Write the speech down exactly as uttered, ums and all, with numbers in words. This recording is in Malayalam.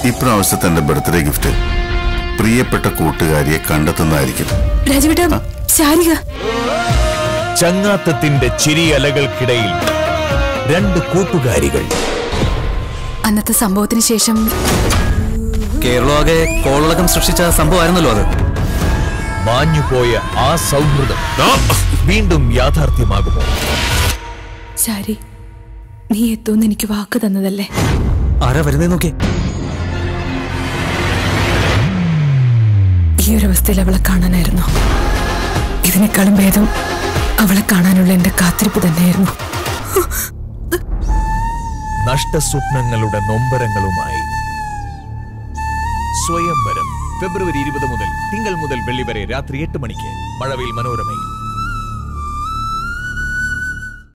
ഇപ്രാവശ്യത്തെ എന്റെ ബർത്ത്ഡേ ഗിഫ്റ്റ് പ്രിയപ്പെട്ട കൂട്ടുകാരിയെ കണ്ടെത്തുന്നതായിരിക്കും. ചങ്ങാത്തത്തിന്റെ ചിരിയലകൾക്കിടയിൽ രണ്ട് കൂട്ടുകാരികൾ. അന്നത്തെ സംഭവത്തിന് ശേഷം കേരളമാകെ കോളടക്കം സൃഷ്ടിച്ച സംഭവമായിരുന്നല്ലോ അത്. മാഞ്ഞുപോയ ആ സൗഹൃദം വീണ്ടും യാഥാർത്ഥ്യമാകുമോ? ശാരി, നീ എത്തുമെന്ന് എനിക്ക് വാക്ക് തന്നതല്ലേ? ആരാ വരുന്നേ നോക്കി. ഈ ഒരു അവസ്ഥയിൽ അവളെ കാണാനായിരുന്നു. ഇതിനേക്കാളും ഭേദം അവളെ കാണാനുള്ള എന്റെ കാത്തിരിപ്പ് തന്നെയായിരുന്നു. നഷ്ടസ്വപ്നങ്ങളുടെ നൊമ്പരങ്ങളുമായി സ്വയംവരം ഫെബ്രുവരി ഇരുപത് മുതൽ തിങ്കൾ മുതൽ വെള്ളി വരെ രാത്രി എട്ട് മണിക്ക് മഴവിൽ മനോരമയിൽ.